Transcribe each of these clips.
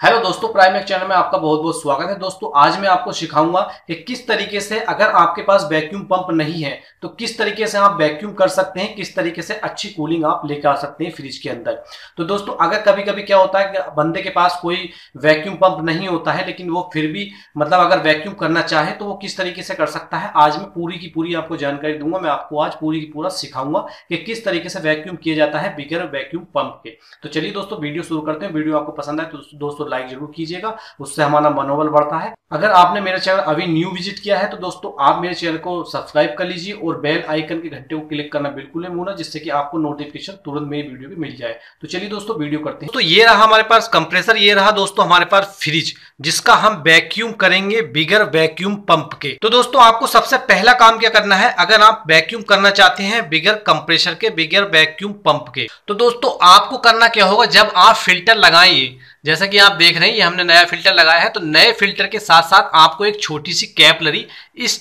Hello दोस्तों, प्राइमेक channel में आपका बहुत बहुत स्वागत है। दोस्तों आज मैं आपको सिखाऊंगा कि किस तरीके से अगर आपके पास वैक्यूम पंप नहीं है तो किस तरीके से आप वैक्यूम कर सकते हैं, किस तरीके से अच्छी कूलिंग आप लेकर आ सकते हैं फ्रिज के अंदर। तो दोस्तों अगर कभी कभी क्या होता है कि बंदे के पास कोई वैक्यूम पंप नहीं होता है लेकिन वो फिर भी अगर वैक्यूम करना चाहे तो वो किस तरीके से कर सकता है, आज मैं पूरी की पूरी आपको जानकारी दूंगा। मैं आपको आज पूरी की पूरा सिखाऊंगा कि किस तरीके से वैक्यूम किया जाता है बिगर वैक्यूम पंप के। तो चलिए दोस्तों वीडियो शुरू करते हैं। वीडियो आपको पसंद आए तो दोस्तों लाइक जरूर कीजिएगा, उससे हमारा मनोबल बढ़ता है। अगर आपने मेरा चैनल अभी न्यू विजिट किया है तो दोस्तों आप मेरे चैनल को सब्सक्राइब कर लीजिए और बेल आइकन के घंटे को क्लिक करना बिल्कुल नहीं भूलना, जिससे कि आपको नोटिफिकेशन तुरंत मेरी वीडियो की मिल जाए। तो चलिए दोस्तों वीडियो करते हैं। तो ये रहा हमारे पास कंप्रेसर, ये रहा दोस्तों हमारे पास फ्रिज जिसका हम वैक्यूम करेंगे बिगर वैक्यूम पंप के। तो दोस्तों आपको सबसे पहला काम क्या करना है, अगर आप वैक्यूम करना चाहते हैं बिगर कंप्रेसर के, बिगर वैक्यूम पंप के, तो दोस्तों आपको करना क्या होगा, जब आप फिल्टर लगाएंगे, जैसा कि आप देख रहे हैं ये हमने नया फिल्टर लगाया है, तो नए फिल्टर के साथ साथ आपको एक छोटी सी कैपलरी इस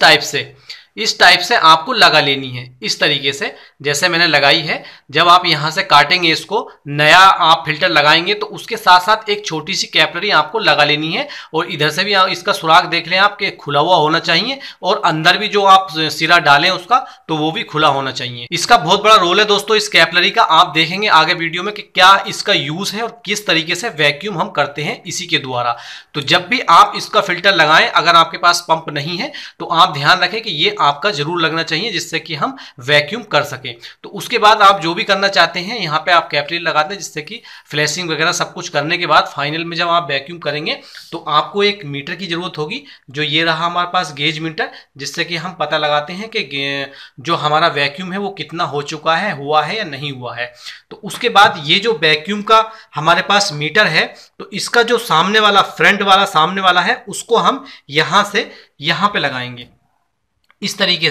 टाइप से आपको लगा लेनी है। इस तरीके से जैसे मैंने लगाई है, जब आप यहां से काटेंगे इसको, नया आप फिल्टर लगाएंगे तो उसके साथ साथ एक छोटी सी कैपलरी आपको लगा लेनी है। और इधर से भी इसका सुराख देख लें आपके, खुला हुआ होना चाहिए, और अंदर भी जो आप सिरा डालें उसका तो वो भी खुला होना चाहिए। इसका बहुत बड़ा रोल है दोस्तों इस कैपलरी का। आप देखेंगे आगे वीडियो में कि क्या इसका यूज है और किस तरीके से वैक्यूम हम करते हैं इसी के द्वारा। तो जब भी आप इसका फिल्टर लगाएं, अगर आपके पास पंप नहीं है तो आप ध्यान रखें कि ये आपका जरूर लगना चाहिए, जिससे कि हम वैक्यूम कर सकें। तो उसके बाद आप जो भी करना चाहते हैं यहाँ पे आप कैपलरी लगा दें, जिससे कि फ्लैशिंग वगैरह सब कुछ करने के बाद फाइनल में जब आप वैक्यूम करेंगे तो आपको एक मीटर की जरूरत होगी, जो ये रहा हमारे पास गेज मीटर, जिससे कि हम पता लगाते हैं कि जो हमारा वैक्यूम है वो कितना हो चुका है, हुआ है या नहीं हुआ है। तो उसके बाद ये जो वैक्यूम का हमारे पास मीटर है, तो इसका जो सामने वाला फ्रंट वाला सामने वाला है उसको हम यहां से यहां पे लगाएंगे। इस तरीके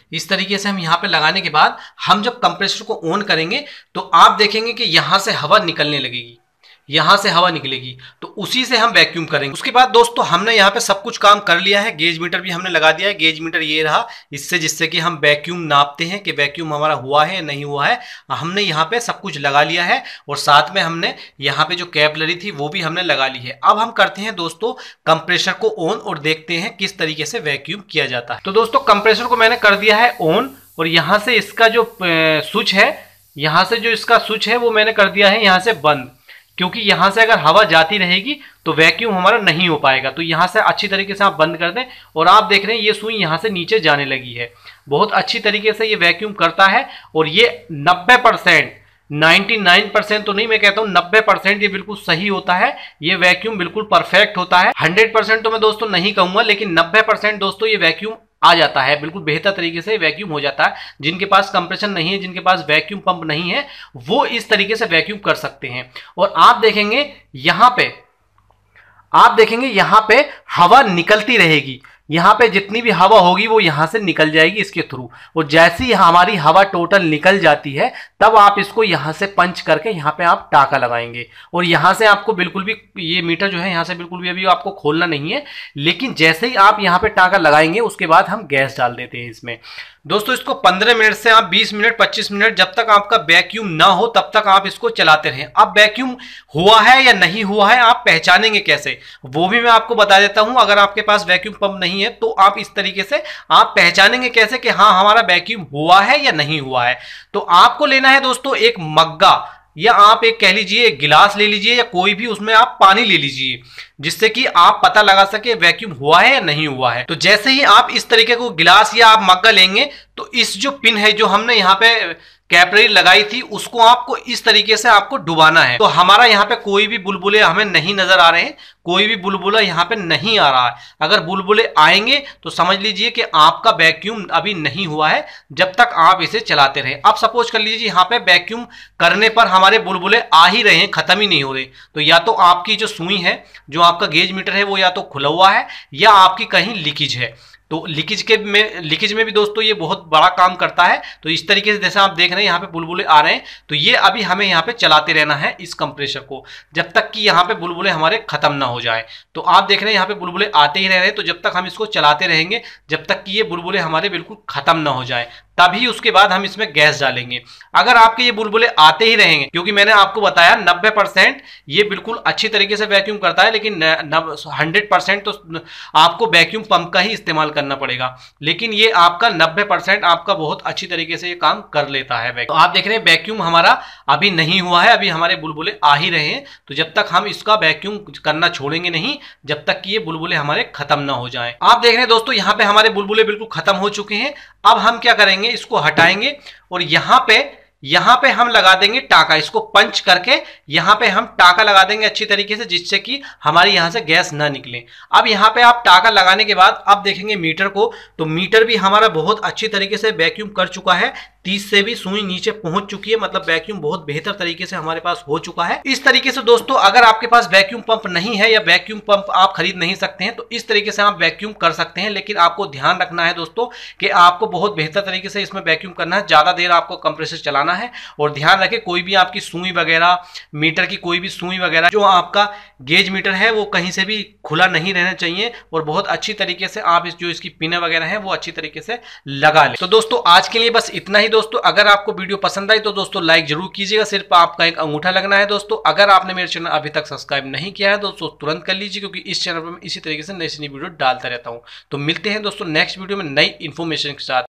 से हम यहां पे लगाने के बाद हम जब कंप्रेसर को ऑन करेंगे तो आप देखेंगे कि यहां से हवा निकलने लगेगी, यहां से हवा निकलेगी, तो उसी से हम वैक्यूम करेंगे। उसके बाद दोस्तों हमने यहाँ पे सब कुछ काम कर लिया है, गेज मीटर भी हमने लगा दिया है। गेज मीटर ये रहा, इससे जिससे कि हम वैक्यूम नापते हैं कि वैक्यूम हमारा हुआ है या नहीं हुआ है। हमने यहाँ पे सब कुछ लगा लिया है और साथ में हमने यहाँ पे जो कैपलरी थी वो भी हमने लगा ली है। अब हम करते हैं दोस्तों कंप्रेसर को ऑन और देखते हैं किस तरीके से वैक्यूम किया जाता है। तो दोस्तों कंप्रेसर को मैंने कर दिया है ऑन, और यहाँ से इसका जो स्विच है, यहाँ से जो इसका स्विच है वो मैंने कर दिया है यहाँ से बंद, क्योंकि यहां से अगर हवा जाती रहेगी तो वैक्यूम हमारा नहीं हो पाएगा। तो यहां से अच्छी तरीके से आप बंद कर दें, और आप देख रहे हैं ये सुई यहां से नीचे जाने लगी है। बहुत अच्छी तरीके से ये वैक्यूम करता है, और ये 90%, 99% तो नहीं, मैं कहता हूं 90% ये बिल्कुल सही होता है। ये वैक्यूम बिल्कुल परफेक्ट होता है। 100% तो मैं दोस्तों नहीं कहूंगा, लेकिन 90% दोस्तों ये वैक्यूम आ जाता है, बिल्कुल बेहतर तरीके से वैक्यूम हो जाता है। जिनके पास कंप्रेसर नहीं है, जिनके पास वैक्यूम पंप नहीं है, वो इस तरीके से वैक्यूम कर सकते हैं। और आप देखेंगे यहां पे हवा निकलती रहेगी, यहां पे जितनी भी हवा होगी वो यहां से निकल जाएगी इसके थ्रू। और जैसी हमारी हवा टोटल निकल जाती है तब आप इसको यहां से पंच करके यहां पे आप टाका लगाएंगे, और यहां से आपको बिल्कुल भी ये मीटर जो है यहां से बिल्कुल भी अभी आपको खोलना नहीं है। लेकिन जैसे ही आप यहां पे टाका लगाएंगे उसके बाद हम गैस डाल देते हैं इसमें। दोस्तों इसको 15 मिनट से आप 20 मिनट 25 मिनट, जब तक आपका वैक्यूम ना हो तब तक आप इसको चलाते रहें। अब वैक्यूम हुआ है या नहीं हुआ है आप पहचानेंगे कैसे, वो भी मैं आपको बता देता हूं। अगर आपके पास वैक्यूम पंप नहीं है तो आप इस तरीके से आप पहचानेंगे कैसे कि हाँ हमारा वैक्यूम हुआ है या नहीं हुआ है। तो आपको लेना है दोस्तों एक मग्गा, या आप एक कह लीजिए एक गिलास ले लीजिए, या कोई भी उसमें आप पानी ले लीजिए, जिससे कि आप पता लगा सके वैक्यूम हुआ है या नहीं हुआ है। तो जैसे ही आप इस तरीके को गिलास या आप मग्गा लेंगे तो इस जो पिन है जो हमने यहाँ पे कैपलरी लगाई थी उसको आपको इस तरीके से आपको डुबाना है। तो हमारा यहाँ पे कोई भी बुलबुले हमें नहीं नजर आ रहे हैं, कोई भी बुलबुला यहाँ पे नहीं आ रहा है। अगर बुलबुले आएंगे तो समझ लीजिए कि आपका वैक्यूम अभी नहीं हुआ है, जब तक आप इसे चलाते रहे। अब सपोज कर लीजिए यहाँ पे वैक्यूम करने पर हमारे बुलबुले आ ही रहे हैं, खत्म ही नहीं हो रहे, तो या तो आपकी जो सुई है, जो आपका गेज मीटर है, वो या तो खुला हुआ है या आपकी कहीं लीकेज है। तो लीकेज में भी दोस्तों ये बहुत बड़ा काम करता है। तो इस तरीके से जैसे आप देख रहे हैं यहाँ पे बुलबुले आ रहे हैं, तो ये अभी हमें यहाँ पे चलाते रहना है इस कंप्रेसर को, जब तक कि यहाँ पे बुलबुले हमारे खत्म ना हो जाए। तो आप देख रहे हैं यहाँ पे बुलबुले आते ही रह रहे हैं, तो जब तक हम इसको चलाते रहेंगे, जब तक कि ये बुलबुले हमारे बिल्कुल खत्म ना हो जाए, तभी उसके बाद हम इसमें गैस डालेंगे। अगर आपके ये बुलबुले आते ही रहेंगे, क्योंकि मैंने आपको बताया 90% ये बिल्कुल अच्छी तरीके से वैक्यूम करता है, लेकिन 100% तो आपको वैक्यूम पंप का ही इस्तेमाल करना पड़ेगा। लेकिन ये आपका 90% आपका बहुत अच्छी तरीके से ये काम कर लेता है। तो आप देख रहे हैं वैक्यूम हमारा अभी नहीं हुआ है, अभी हमारे बुलबुले आ ही रहे हैं। तो जब तक हम इसका वैक्यूम करना छोड़ेंगे नहीं, जब तक कि ये बुलबुले हमारे खत्म ना हो जाएं। आप देख रहे हैं दोस्तों, यहाँ पे हमारे बुलबुले बिल्कुल खत्म हो चुके हैं। अब हम क्या करेंगे, इसको हटाएंगे और यहां पे हम लगा देंगे टाका। इसको पंच करके यहां पे हम टाका लगा देंगे अच्छी तरीके से, जिससे कि हमारी यहां से गैस ना निकले। अब यहां पे आप टाका लगाने के बाद अब देखेंगे मीटर को, तो मीटर भी हमारा बहुत अच्छी तरीके से वैक्यूम कर चुका है। 30 से भी सुई नीचे पहुंच चुकी है, मतलब वैक्यूम बहुत बेहतर तरीके से हमारे पास हो चुका है। इस तरीके से दोस्तों, अगर आपके पास वैक्यूम पंप नहीं है या वैक्यूम पंप आप खरीद नहीं सकते हैं, तो इस तरीके से आप वैक्यूम कर सकते हैं। लेकिन आपको ध्यान रखना है दोस्तों कि आपको बहुत बेहतर तरीके से इसमें वैक्यूम करना है, ज्यादा देर आपको कंप्रेसर चलाना है। और ध्यान रखें, कोई भी आपकी सुई वगैरह, मीटर की कोई भी सुई वगैरह, जो आपका गेज मीटर है वो कहीं से भी खुला नहीं रहना चाहिए। और बहुत अच्छी तरीके से आप जो इसकी पिने वगैरह है वो अच्छी तरीके से लगा लें। तो दोस्तों आज के लिए बस इतना ही दोस्तों। अगर आपको वीडियो पसंद आई तो दोस्तों लाइक जरूर कीजिएगा, सिर्फ आपका एक अंगूठा लगना है दोस्तों। अगर आपने मेरे चैनल अभी तक सब्सक्राइब नहीं किया है दोस्तों तुरंत कर लीजिए, क्योंकि इस चैनल पर मैं इसी तरीके से नई वीडियो डालता रहता हूं। तो मिलते हैं दोस्तों नेक्स्ट वीडियो में नई इंफॉर्मेशन के साथ।